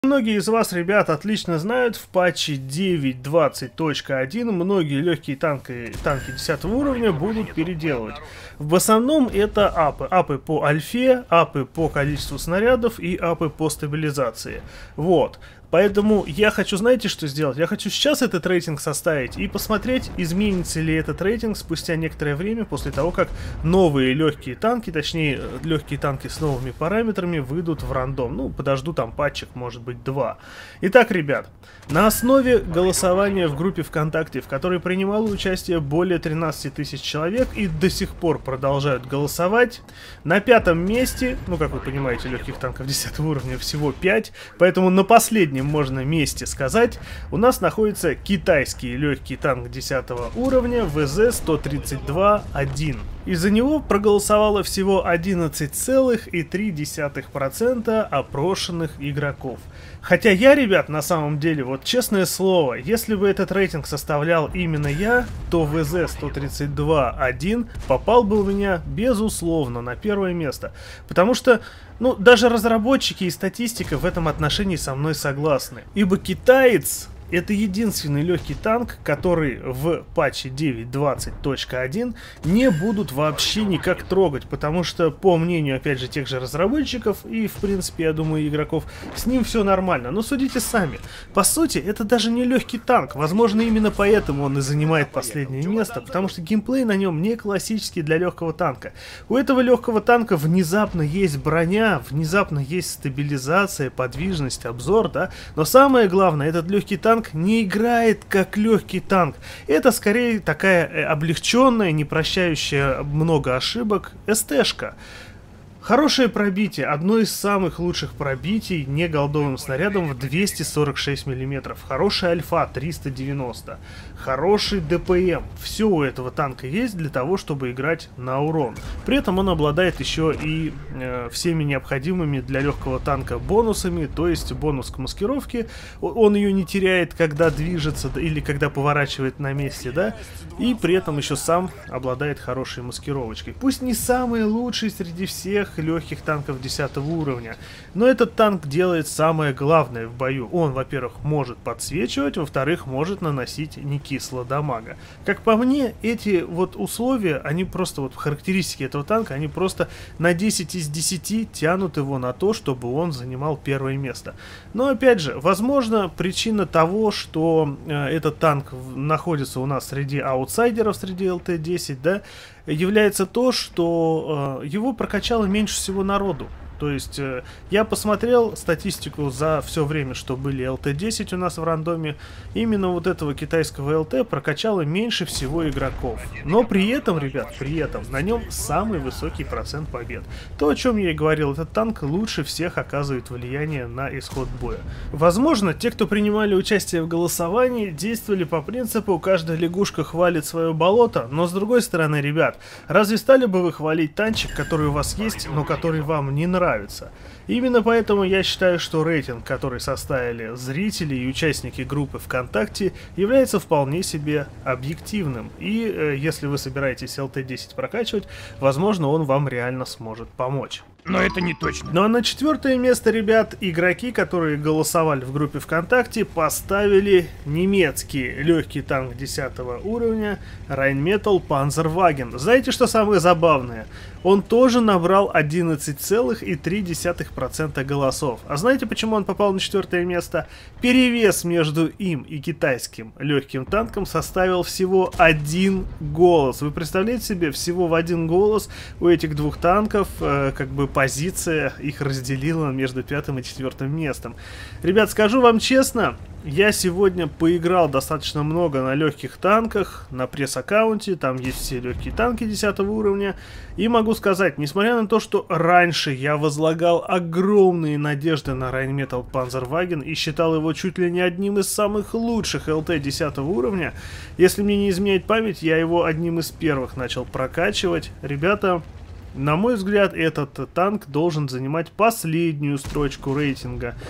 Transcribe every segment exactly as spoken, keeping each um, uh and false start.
Многие из вас, ребят, отлично знают, в патче девять двадцать точка один многие легкие танки, танки десятого уровня будут переделывать. В основном это апы. Апы по альфе, апы по количеству снарядов и апы по стабилизации. Вот. Поэтому я хочу, знаете, что сделать? Я хочу сейчас этот рейтинг составить и посмотреть, изменится ли этот рейтинг спустя некоторое время, после того, как новые легкие танки, точнее, легкие танки с новыми параметрами выйдут в рандом. Ну, подожду там патчик, может быть, два. Итак, ребят, на основе голосования в группе ВКонтакте, в которой принимало участие более тринадцати тысяч человек и до сих пор продолжают голосовать, на пятом месте, ну, как вы понимаете, легких танков десятого уровня всего пять, поэтому на последнем можно месте сказать, у нас находится китайский легкий танк десятого уровня вэ зэ сто тридцать два один. Из-за него проголосовало всего одиннадцать целых три десятых процента опрошенных игроков. Хотя я, ребят, на самом деле, вот честное слово, если бы этот рейтинг составлял именно я, то вэ зэ сто тридцать два один попал бы у меня, безусловно, на первое место. Потому что, ну, даже разработчики и статистика в этом отношении со мной согласны. Ибо китаец — это единственный легкий танк, который в патче девять двадцать точка один не будут вообще никак трогать, потому что, по мнению, опять же, тех же разработчиков и, в принципе, я думаю, игроков, с ним все нормально. Но судите сами. По сути, это даже не легкий танк. Возможно, именно поэтому он и занимает последнее место, потому что геймплей на нем не классический для легкого танка. У этого легкого танка внезапно есть броня, внезапно есть стабилизация, подвижность, обзор, да. Но самое главное, этот легкий танк не играет как легкий танк. Это скорее такая облегченная, не прощающая много ошибок эс-тэшка. Хорошее пробитие, одно из самых лучших пробитий не голдовым снарядом в двести сорок шесть миллиметров. Хорошая альфа триста девяносто. Хороший дэ пэ эм. Все у этого танка есть для того, чтобы играть на урон. При этом он обладает еще и э, всеми необходимыми для легкого танка бонусами, то есть бонус к маскировке. Он ее не теряет, когда движется или когда поворачивает на месте, да. И при этом еще сам обладает хорошей маскировочкой. Пусть не самый лучший среди всех легких танков десятого уровня, но этот танк делает самое главное в бою. Он, во-первых, может подсвечивать, во-вторых, может наносить некисло дамага. Как по мне, эти вот условия, они просто, вот характеристики этого танка, они просто на десять из десяти тянут его на то, чтобы он занимал первое место. Но опять же, возможно, причина того, что э, этот танк находится у нас среди аутсайдеров, среди эл тэ десять, да, является то, что э, его прокачало меньше всего народу. То есть э, я посмотрел статистику за все время, что были эл тэ десять у нас в рандоме. Именно вот этого китайского эл тэ прокачало меньше всего игроков. Но при этом, ребят, при этом на нем самый высокий процент побед. То, о чем я и говорил, этот танк лучше всех оказывает влияние на исход боя. Возможно, те, кто принимали участие в голосовании, действовали по принципу «каждая лягушка хвалит свое болото», но с другой стороны, ребят, разве стали бы вы хвалить танчик, который у вас есть, но который вам не нравится? Именно поэтому я считаю, что рейтинг, который составили зрители и участники группы ВКонтакте, является вполне себе объективным. И э, если вы собираетесь эл тэ десять прокачивать, возможно, он вам реально сможет помочь. Но это не точно. Ну а на четвертое место, ребят, игроки, которые голосовали в группе ВКонтакте, поставили немецкий легкий танк десятого уровня Rheinmetall Panzerwagen. Знаете, что самое забавное? Он тоже набрал одиннадцать целых три десятых процента голосов. А знаете, почему он попал на четвертое место? Перевес между им и китайским легким танком составил всего один голос. Вы представляете себе, всего в один голос у этих двух танков, э, как бы позиция их разделила между пятым и четвертым местом. Ребят, скажу вам честно, я сегодня поиграл достаточно много на легких танках, на пресс-аккаунте, там есть все легкие танки десятого уровня, и могу сказать, несмотря на то, что раньше я возлагал огромные надежды на Rheinmetall Panzerwagen и считал его чуть ли не одним из самых лучших эл тэ десятого уровня, если мне не изменяет память, я его одним из первых начал прокачивать. Ребята, на мой взгляд, этот танк должен занимать последнюю строчку рейтинга.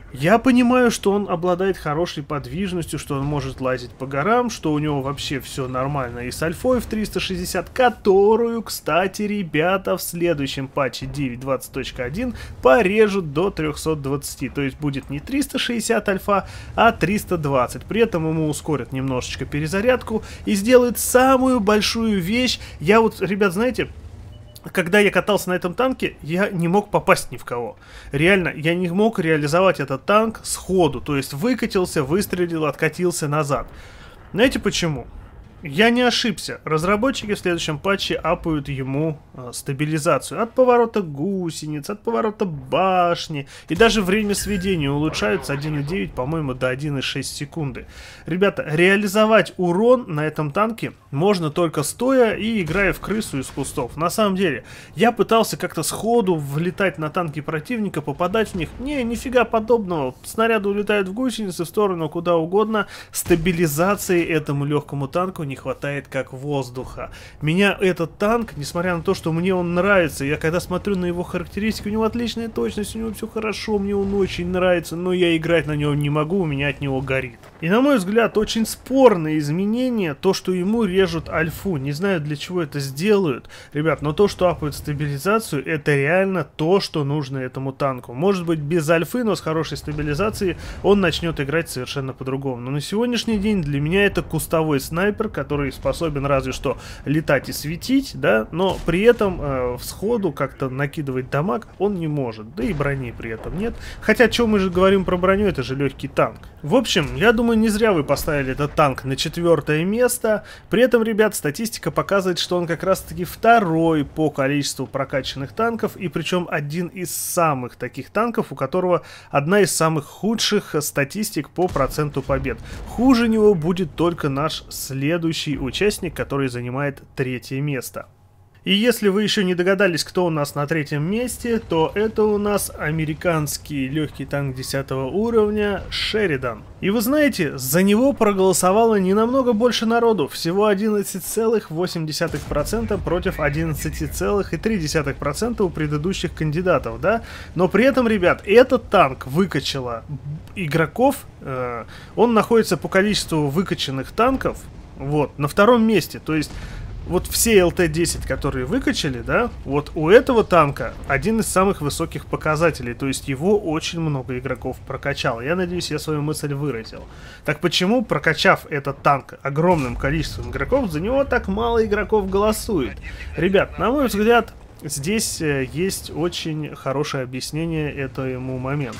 Я понимаю, что он обладает хорошей подвижностью, что он может лазить по горам, что у него вообще все нормально и с альфой в триста шестьдесят, которую, кстати, ребята в следующем патче девять двадцать точка один порежут до трёхсот двадцати. То есть будет не триста шестьдесят альфа, а триста двадцать. При этом ему ускорят немножечко перезарядку и сделают самую большую вещь. Я вот, ребят, знаете... Когда я катался на этом танке, я не мог попасть ни в кого. Реально, я не мог реализовать этот танк сходу. То есть выкатился, выстрелил, откатился назад. Знаете почему? Я не ошибся. Разработчики в следующем патче апают ему э, стабилизацию. От поворота гусениц, от поворота башни. И даже время сведения улучшают с один и девять, по-моему, до одной и шесть секунды. Ребята, реализовать урон на этом танке можно только стоя и играя в крысу из кустов. На самом деле, я пытался как-то сходу влетать на танки противника, попадать в них. Не, нифига подобного. Снаряды улетают в гусеницы, в сторону, куда угодно. Стабилизации этому легкому танку не хватает как воздуха. Меня этот танк, несмотря на то, что мне он нравится, я когда смотрю на его характеристики, у него отличная точность, у него все хорошо, мне он очень нравится, но я играть на нем не могу, у меня от него горит. И на мой взгляд, очень спорное изменение, то, что ему режут альфу. Не знаю, для чего это сделают, ребят, но то, что апают стабилизацию, это реально то, что нужно этому танку. Может быть, без альфы, но с хорошей стабилизацией он начнет играть совершенно по-другому. Но на сегодняшний день для меня это кустовой снайпер, который способен разве что летать и светить, да, но при этом э, всходу как-то накидывать дамаг он не может, да и брони при этом нет. Хотя, что мы же говорим про броню, это же легкий танк. В общем, я думаю, не зря вы поставили этот танк на четвертое место. При этом, ребят, статистика показывает, что он как раз-таки второй по количеству прокачанных танков, и причем один из самых таких танков, у которого одна из самых худших статистик по проценту побед. Хуже него будет только наш следующий участник, который занимает третье место. И если вы еще не догадались, кто у нас на третьем месте, то это у нас американский легкий танк десятого уровня Шеридан. И вы знаете, за него проголосовало не намного больше народу, всего одиннадцать целых восемь десятых процента против одиннадцати целых трёх десятых процента у предыдущих кандидатов, да? Но при этом, ребят, этот танк выкачало игроков, э, он находится по количеству выкачанных танков, вот, на втором месте, то есть... Вот все эл тэ десять, которые выкачали, да, вот у этого танка один из самых высоких показателей, то есть его очень много игроков прокачал. Я надеюсь, я свою мысль выразил. Так почему, прокачав этот танк огромным количеством игроков, за него так мало игроков голосует? Ребят, на мой взгляд, здесь есть очень хорошее объяснение этому моменту.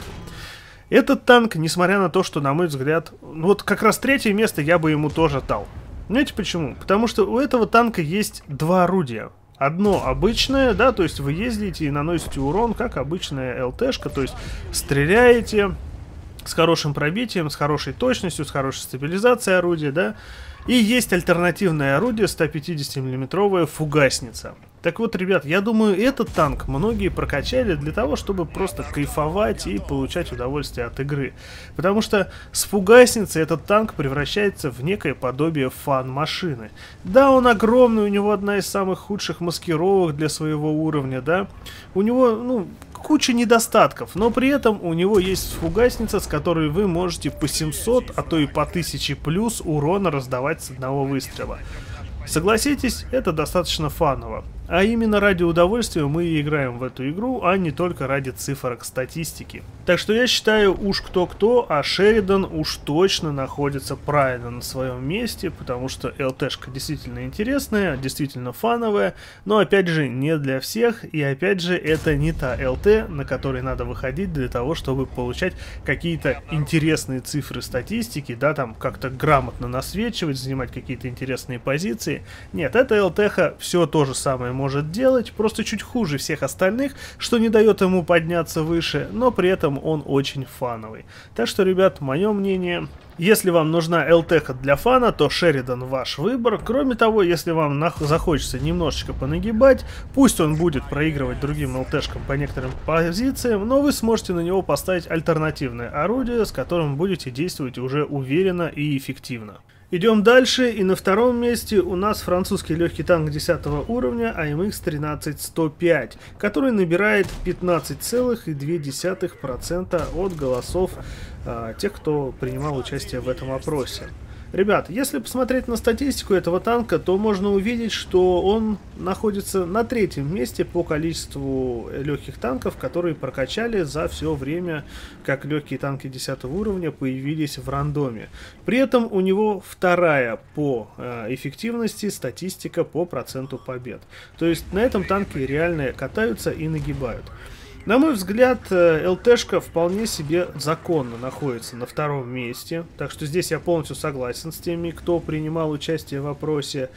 Этот танк, несмотря на то, что, на мой взгляд, вот как раз третье место я бы ему тоже дал. Знаете почему? Потому что у этого танка есть два орудия. Одно обычное, да, то есть вы ездите и наносите урон, как обычная эл тэ-шка, то есть стреляете с хорошим пробитием, с хорошей точностью, с хорошей стабилизацией орудия, да. И есть альтернативное орудие, сто пятидесятимиллиметровая фугасница. Так вот, ребят, я думаю, этот танк многие прокачали для того, чтобы просто кайфовать и получать удовольствие от игры. Потому что с фугасницей этот танк превращается в некое подобие фан-машины. Да, он огромный, у него одна из самых худших маскировок для своего уровня, да. У него, ну... куча недостатков, но при этом у него есть фугасница, с которой вы можете по семьсот, а то и по тысяче плюс урона раздавать с одного выстрела. Согласитесь, это достаточно фаново. А именно ради удовольствия мы и играем в эту игру, а не только ради цифрок статистики. Так что я считаю, уж кто-кто, а Шеридан уж точно находится правильно на своем месте, потому что эл тэ-шка действительно интересная, действительно фановая, но опять же не для всех, и опять же это не та эл тэ, на которой надо выходить для того, чтобы получать какие-то интересные цифры статистики, да, там как-то грамотно насвечивать, занимать какие-то интересные позиции. Нет, эта эл тэ-ха все то же самое может делать, просто чуть хуже всех остальных, что не дает ему подняться выше, но при этом он очень фановый. Так что, ребят, мое мнение, если вам нужна эл тэ-ха для фана, то Шеридан ваш выбор. Кроме того, если вам захочется немножечко понагибать, пусть он будет проигрывать другим эл тэ-шкам по некоторым позициям, но вы сможете на него поставить альтернативное орудие, с которым будете действовать уже уверенно и эффективно. Идем дальше, и на втором месте у нас французский легкий танк десятого уровня а эм икс тринадцать сто пять, который набирает пятнадцать целых две десятых процента от голосов а, тех, кто принимал участие в этом опросе. Ребят, если посмотреть на статистику этого танка, то можно увидеть, что он находится на третьем месте по количеству легких танков, которые прокачали за все время, как легкие танки десятого уровня появились в рандоме. При этом у него вторая по э, эффективности статистика по проценту побед. То есть на этом танке реально катаются и нагибают. На мой взгляд, ЛТшка вполне себе законно находится на втором месте, так что здесь я полностью согласен с теми, кто принимал участие в вопросе.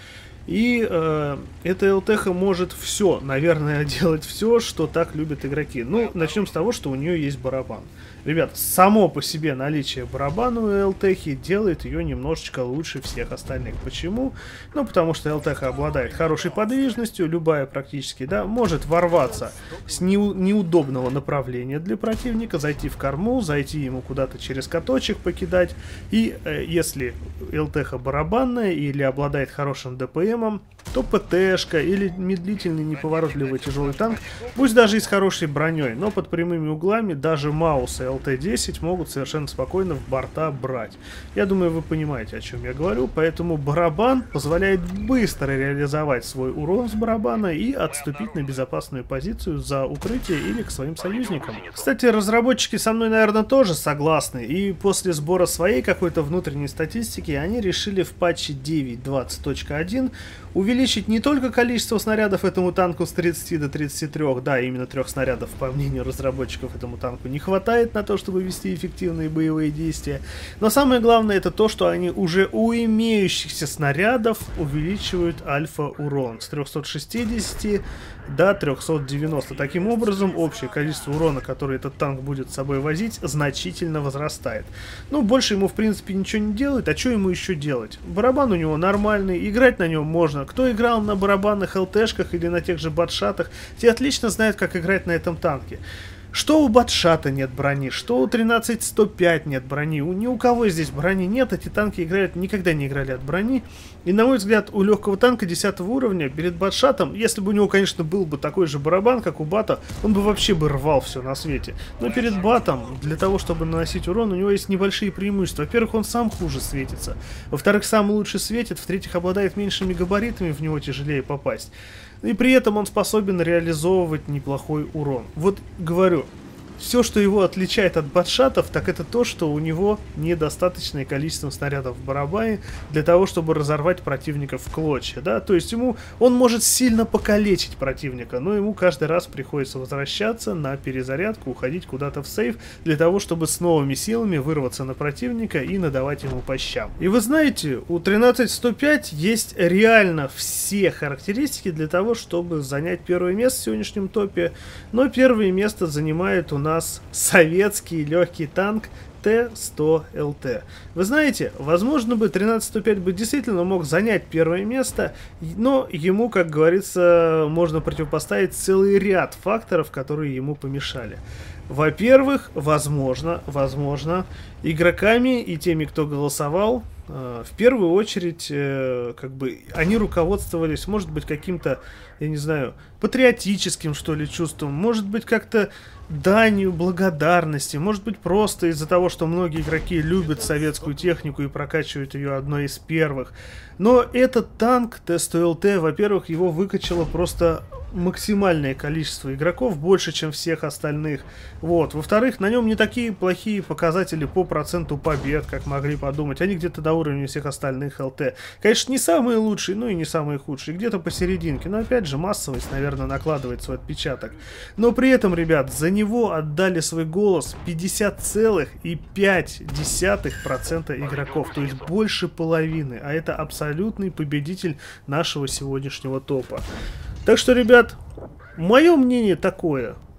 И э, эта ЛТХ может все, наверное, делать все, что так любят игроки. Ну, начнем с того, что у нее есть барабан. Ребят, само по себе наличие барабана у ЛТХи делает ее немножечко лучше всех остальных. Почему? Ну, потому что ЛТХ обладает хорошей подвижностью, любая практически, да, может ворваться с неу неудобного направления для противника, зайти в корму, зайти ему куда-то через каточек покидать. И э, если ЛТХ барабанная или обладает хорошим ДПМом, то ПТшка или медлительный неповоротливый тяжелый танк, пусть даже и с хорошей броней, но под прямыми углами даже Маус и эл тэ десять могут совершенно спокойно в борта брать. Я думаю, вы понимаете, о чем я говорю, поэтому барабан позволяет быстро реализовать свой урон с барабана и отступить на безопасную позицию за укрытие или к своим союзникам. Кстати, разработчики со мной, наверное, тоже согласны, и после сбора своей какой-то внутренней статистики они решили в патче девять двадцать точка один увеличить не только количество снарядов этому танку с тридцати до тридцати трёх, да, именно трех снарядов, по мнению разработчиков, этому танку не хватает на то, чтобы вести эффективные боевые действия, но самое главное это то, что они уже у имеющихся снарядов увеличивают альфа-урон с трёхсот шестидесяти до трёхсот девяноста. Таким образом, общее количество урона, который этот танк будет с собой возить, значительно возрастает. Ну, больше ему, в принципе, ничего не делает, а что ему еще делать? Барабан у него нормальный, играть на нем можно. Кто играл на барабанных ЛТшках или на тех же батшатах, те отлично знают, как играть на этом танке. Что у батшата нет брони, что у тринадцать сто пять нет брони, у, ни у кого здесь брони нет, эти танки играют, никогда не играли от брони. И на мой взгляд, у легкого танка десятого уровня перед батшатом, если бы у него, конечно, был бы такой же барабан, как у бата, он бы вообще бы рвал все на свете. Но перед батом, для того, чтобы наносить урон, у него есть небольшие преимущества. Во-первых, он сам хуже светится, во-вторых, сам лучше светит, в-третьих, обладает меньшими габаритами, в него тяжелее попасть. И при этом он способен реализовывать неплохой урон. Вот говорю, все, что его отличает от батшатов, так это то, что у него недостаточное количество снарядов в барабане для того, чтобы разорвать противника в клочья, да, то есть ему, он может сильно покалечить противника, но ему каждый раз приходится возвращаться на перезарядку, уходить куда-то в сейф, для того, чтобы с новыми силами вырваться на противника и надавать ему по щам. И вы знаете, у тринадцать сто пять есть реально все характеристики для того, чтобы занять первое место в сегодняшнем топе, но первое место занимает у нас нас советский легкий танк Т сто эл тэ. Вы знаете, возможно бы тринадцать сто пять бы действительно мог занять первое место, но ему, как говорится, можно противопоставить целый ряд факторов, которые ему помешали. Во-первых, возможно, возможно, игроками и теми, кто голосовал, э, в первую очередь, э, как бы, они руководствовались, может быть, каким-то, я не знаю, патриотическим, что ли, чувством, может быть, как-то данью благодарности, может быть, просто из-за того, что многие игроки любят советскую технику и прокачивают ее одной из первых. Но этот танк Т сто эл тэ, во-первых, его выкачало просто максимальное количество игроков, больше, чем всех остальных. Вот. Во-вторых, на нем не такие плохие показатели по проценту побед, как могли подумать. Они где-то до уровня всех остальных эл тэ. Конечно, не самые лучшие, но и не самые худшие. Где-то посерединке. Но опять же, массовость, наверное, накладывает свой отпечаток. Но при этом, ребят, за него отдали свой голос пятьдесят целых пять десятых процента игроков. То есть больше половины. А это абсолютный победитель нашего сегодняшнего топа. Так что, ребят, мое мнение такое.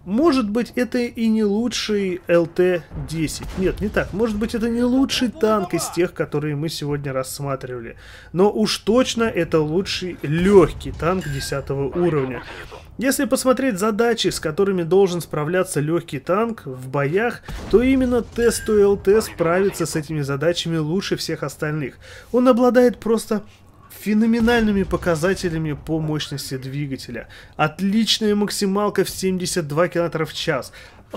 Может быть, это и не лучший эл тэ десять. Нет, не так. Может быть, это не лучший танк из тех, которые мы сегодня рассматривали. Но уж точно это лучший легкий танк десятого уровня. Если посмотреть задачи, с которыми должен справляться легкий танк в боях, то именно тэ сто эл тэ справится с этими задачами лучше всех остальных. Он обладает просто феноменальными показателями по мощности двигателя. Отличная максималка в семьдесят два километра в час.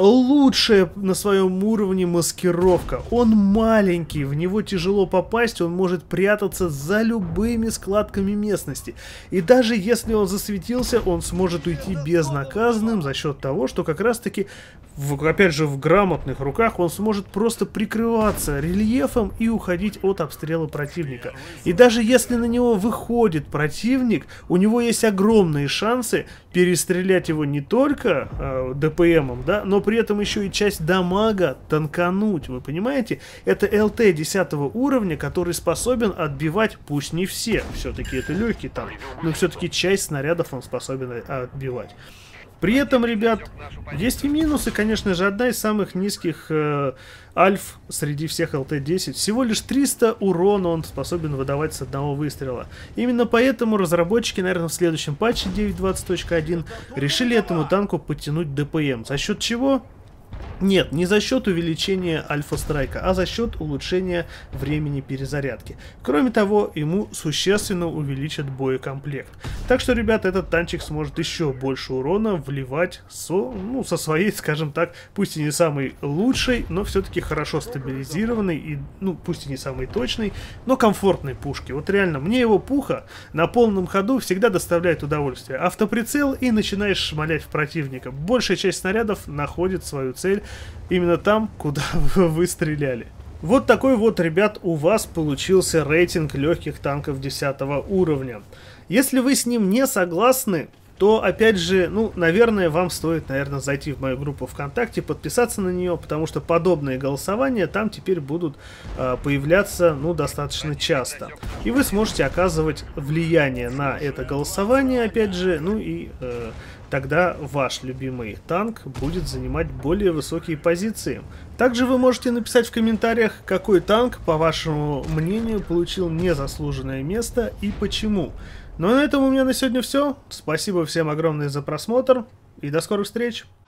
Лучшая на своем уровне маскировка. Он маленький, в него тяжело попасть, он может прятаться за любыми складками местности. И даже если он засветился, он сможет уйти безнаказанным за счет того, что как раз таки, в, опять же, в грамотных руках он сможет просто прикрываться рельефом и уходить от обстрела противника. И даже если на него выходит противник, у него есть огромные шансы перестрелять его не только э, дэ пэ эмом, да, но при этом еще и часть дамага танкануть, вы понимаете? Это эл тэ десятого уровня, который способен отбивать, пусть не все, все-таки это легкий танк, но все-таки часть снарядов он способен отбивать. При этом, ребят, есть и минусы, конечно же. Одна из самых низких э, альф среди всех эл тэ десять. Всего лишь триста урона он способен выдавать с одного выстрела. Именно поэтому разработчики, наверное, в следующем патче девять двадцать точка один решили этому танку подтянуть дэ пэ эм. За счет чего? Нет, не за счет увеличения альфа-страйка, а за счет улучшения времени перезарядки. Кроме того, ему существенно увеличат боекомплект. Так что, ребята, этот танчик сможет еще больше урона вливать со, ну, со своей, скажем так, пусть и не самой лучшей, но все-таки хорошо стабилизированной и, ну, пусть и не самой точной, но комфортной пушки. Вот реально, мне его пуха на полном ходу всегда доставляет удовольствие. Автоприцел и начинаешь шмалять в противника. Большая часть снарядов находит свою цель именно там, куда вы стреляли. Вот такой вот, ребят, у вас получился рейтинг легких танков десятого уровня. Если вы с ним не согласны, то, опять же, ну, наверное, вам стоит, наверное, зайти в мою группу ВКонтакте, подписаться на нее, потому что подобные голосования там теперь будут э, появляться, ну, достаточно часто. И вы сможете оказывать влияние на это голосование, опять же, ну и э, тогда ваш любимый танк будет занимать более высокие позиции. Также вы можете написать в комментариях, какой танк, по вашему мнению, получил незаслуженное место и почему. Ну а на этом у меня на сегодня все. Спасибо всем огромное за просмотр и до скорых встреч!